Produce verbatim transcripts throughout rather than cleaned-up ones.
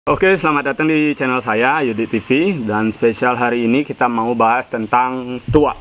Oke, selamat datang di channel saya Yudi T V, dan spesial hari ini kita mau bahas tentang tuak.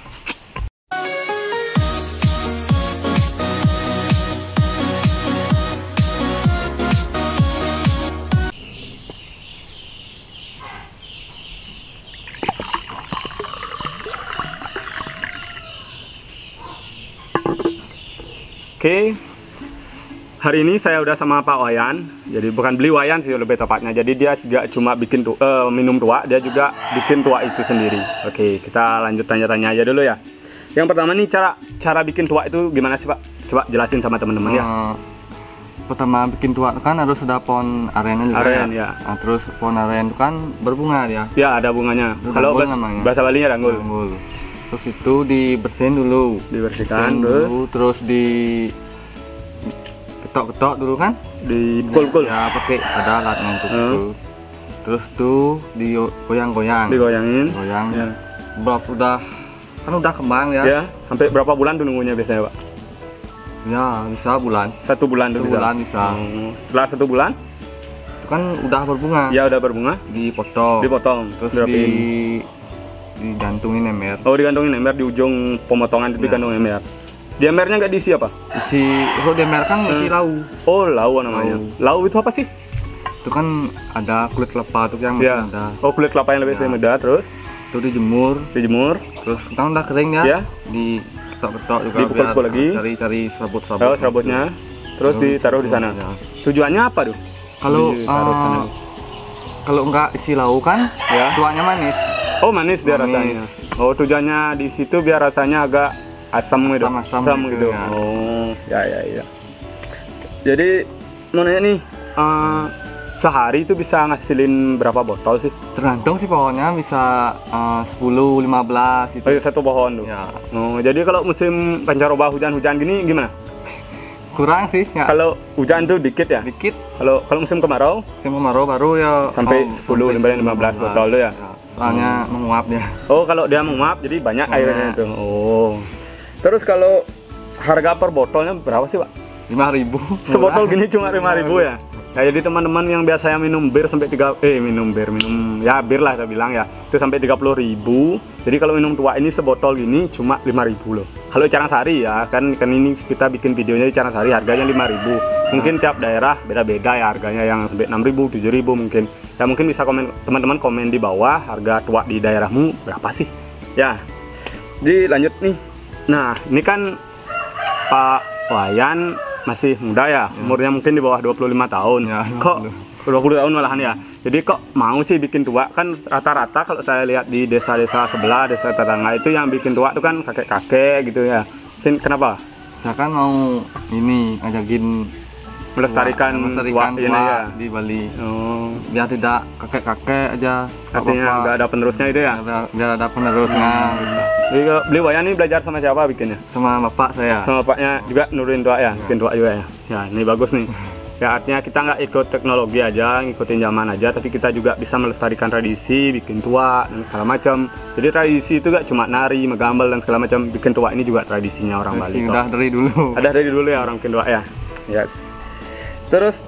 Oke, hari ini saya udah sama Pak Wayan. Jadi bukan beli Wayan sih lebih tepatnya. Jadi dia tidak cuma bikin tu, uh, minum tuak, dia juga bikin tuak itu sendiri. Oke, kita lanjut tanya-tanya aja dulu ya. Yang pertama nih, cara cara bikin tuak itu gimana sih Pak? Coba jelasin sama teman-teman uh, ya. Pertama bikin tuak kan harus ada pohon arennya juga. Aren, ya. ya. Nah, terus pohon aren itu kan berbunga dia. Ya, ada bunganya. Kalau bahasa Balinya danggul. danggul. Terus itu dibersihin dulu, dibersihkan, terus dulu, terus di ketok-ketok dulu kan, dipukul-pukul ya, pakai ada alatnya untuk hmm. itu. Terus tuh digoyang-goyang, digoyangin, goyang. Ya. Berapa udah kan udah kembang ya? Ya, sampai berapa bulan tuh nunggunya biasanya Pak? Ya bisa bulan. Satu bulan tuh satu bisa. bulan bisa. Hmm. Setelah satu bulan? Itu kan udah berbunga. Ya udah berbunga. Dipotong. Dipotong. Terus di digantungin ember. Oh, digantungin ember di ujung pemotongan itu, ya. Digantungin ember. Di embernya nggak diisi apa? Isi, kalau di ember kan isi hmm. lau. Oh, lau namanya. Lau. lau itu apa sih? Itu kan ada kulit kelapa tuh yang ya. muda. Oh, kulit kelapa yang lebih ya. muda, terus? Itu dijemur. Dijemur. Terus kita udah kering ya. Ya. Di ketok-ketok juga, dipukul-pukul lagi. Cari-cari serabut-serabut. Oh, serabutnya. Terus, terus ditaruh di sana. Ya. Tujuannya apa tuh? Kalau uh, kalau enggak isi lau kan, ya. Tuaknya manis. Oh, manis, manis dia rasanya. Oh, tujuannya di situ biar rasanya agak asam gitu. Asam, asam gitu. gitu. Ya. Oh, ya ya ya. Jadi mau nanya nih, uh, sehari itu bisa ngasilin berapa botol sih? Tergantung sih, pohonnya bisa uh, sepuluh, lima belas gitu. Oh, satu pohon tuh. Ya. Oh, jadi kalau musim pancaroba hujan-hujan gini gimana? Kurang sih ya. Kalau hujan tuh dikit ya? Dikit. Kalau kalau musim kemarau? Musim kemarau baru ya sampai oh, sepuluh, lima belas botol tuh ya. ya. Soalnya hmm. menguap dia. Oh, kalau dia menguap jadi banyak oh, airnya itu. Oh. Terus kalau harga per botolnya berapa sih Pak? lima ribu. Sebotol gini cuma lima ribu ya? Ya, jadi teman-teman yang biasanya minum bir sampai tiga eh minum bir minum ya bir lah saya bilang ya, itu sampai tiga puluh ribu. Jadi kalau minum tuak ini sebotol gini cuma lima ribu loh. Kalau Carangsari ya kan kan ini kita bikin videonya di Carangsari harganya lima ribu. Mungkin tiap daerah beda-beda ya harganya, yang sampai enam ribu, tujuh ribu mungkin. Ya mungkin bisa komen teman-teman komen di bawah harga tuak di daerahmu berapa sih? Ya. Jadi lanjut nih. Nah, ini kan Pak Wayan masih muda ya, ya, umurnya mungkin di bawah dua puluh lima tahun. Ya, kok dua puluh tahun malahan ya. Jadi kok mau sih bikin tuak? Kan rata-rata kalau saya lihat di desa-desa sebelah, desa tetangga itu yang bikin tuak itu kan kakek-kakek gitu ya. Mungkin kenapa? Saya kan mau ini ngajakin melestarikan melestarikan tuak ini ya di Bali. Oh. Biar tidak kakek-kakek aja. Artinya nggak ada penerusnya itu ya? Biar, biar ada penerusnya. Hmm. Gitu. Jadi beli Wayan ini belajar sama siapa bikinnya? Sama bapak saya. Sama bapaknya juga nurunin tuak ya, bikin tuak juga ya. Ya ini bagus nih. Ya artinya kita nggak ikut teknologi aja, ngikutin zaman aja, tapi kita juga bisa melestarikan tradisi, bikin tuak dan segala macam. Jadi tradisi itu gak cuma nari, megambal dan segala macam. Bikin tuak ini juga tradisinya orang Bali. Udah dari dulu. Ada dari dulu ya orang bikin tuak ya. Yes. Terus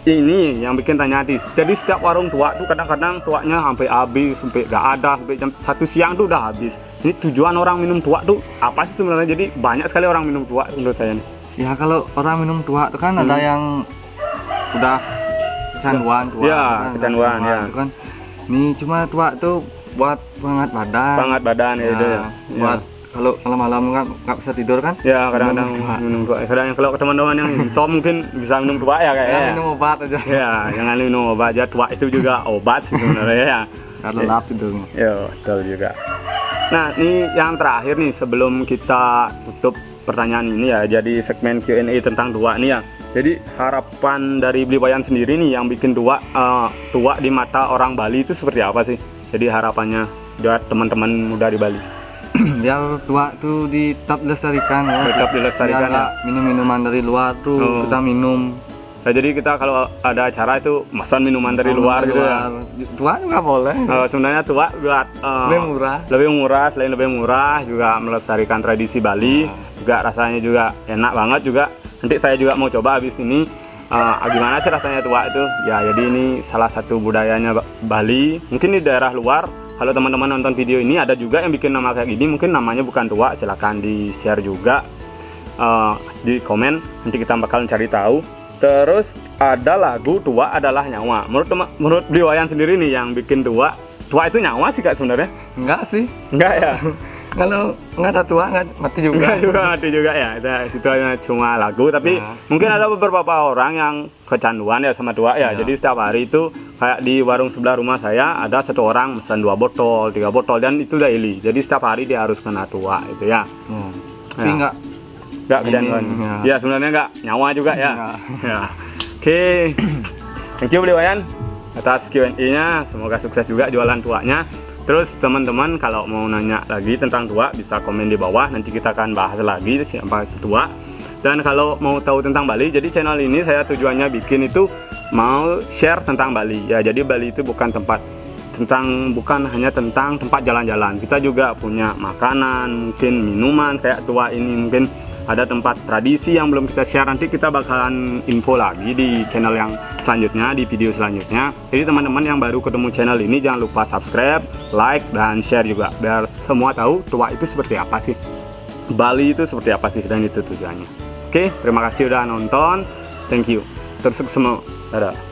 ini yang bikin tanya hati. Jadi setiap warung tuak tuh kadang-kadang tuaknya sampai habis, sampai gak ada, sampai jam satu siang tuh udah habis. Ini tujuan orang minum tuak tuh apa sih sebenarnya? Jadi banyak sekali orang minum tuak menurut saya nih. Ya kalau orang minum tuak tuh kan hmm. ada yang udah kecanduan tuak. Ya, kan, kecanduan ya. Kan. Nih cuma tuak tuh buat penghangat badan. Penghangat badan ya, ya itu ya. Buat ya. Kalau malam-malam kan nggak bisa tidur kan? Ya kadang-kadang minum tuak. Kadang kalau teman-teman yang insomnia mungkin bisa minum tuak ya kayaknya. Ya, minum obat aja. Ya, jangan minum obat aja. Tuak itu juga obat sebenarnya ya. Karena lap itu. Ya, betul juga. Nah, ini yang terakhir nih sebelum kita tutup pertanyaan ini ya. Jadi segmen Q and A tentang tuak nih ya. Jadi harapan dari Beli Wayan sendiri nih yang bikin tuak uh, tuak di mata orang Bali itu seperti apa sih? Jadi harapannya buat teman-teman muda di Bali. Biar tuak tuh tetap dilestarikan ya. Tetap dilestarikan ya. Minum-minuman dari luar tuh oh. kita minum. Nah, jadi kita kalau ada acara itu pesan minuman dari luar gitu ya. Tuak juga boleh. Uh, sebenarnya tuak buat uh, lebih murah. Lebih murah, selain lebih murah juga melestarikan tradisi Bali, nah. juga rasanya juga enak banget juga. Nanti saya juga mau coba habis ini. uh, gimana sih rasanya tua itu? Ya jadi ini salah satu budayanya Bali. Mungkin di daerah luar, kalau teman-teman nonton video ini ada juga yang bikin nama kayak gini, mungkin namanya bukan tua, silahkan di share juga uh, di komen, nanti kita bakal cari tahu. Terus ada lagu tua adalah nyawa. Menurut teman, menurut Briwayan sendiri nih yang bikin tua, tua itu nyawa sih Kak sebenarnya? Enggak sih. Enggak ya? Kalau nggak ada tua nggak mati juga. Enggak juga mati juga ya. Itu hanya cuma lagu, tapi nah, mungkin ada beberapa orang yang kecanduan ya sama tua ya. Ya. Jadi setiap hari itu kayak di warung sebelah rumah saya ada satu orang pesan dua botol, tiga botol dan itu daily. Jadi setiap hari dia harus kena tua itu ya. Hmm. Tapi enggak enggak kecanduan. Ya. Ya sebenarnya enggak nyawa juga ya. Ya. Oke. Okay. Thank you Briwayan atas Q and A-nya. Semoga sukses juga jualan tuanya. Terus teman-teman kalau mau nanya lagi tentang tua bisa komen di bawah, nanti kita akan bahas lagi siapa itu tua. Dan kalau mau tahu tentang Bali, jadi channel ini saya tujuannya bikin itu mau share tentang Bali ya. Jadi Bali itu bukan tempat tentang bukan hanya tentang tempat jalan-jalan. Kita juga punya makanan, mungkin minuman kayak tua ini, mungkin ada tempat tradisi yang belum kita share. Nanti kita bakalan info lagi di channel yang selanjutnya, di video selanjutnya. Jadi teman-teman yang baru ketemu channel ini jangan lupa subscribe, like, dan share juga biar semua tahu tua itu seperti apa sih, Bali itu seperti apa sih, dan itu tujuannya. Oke, terima kasih udah nonton, thank you, terus semua, dadah.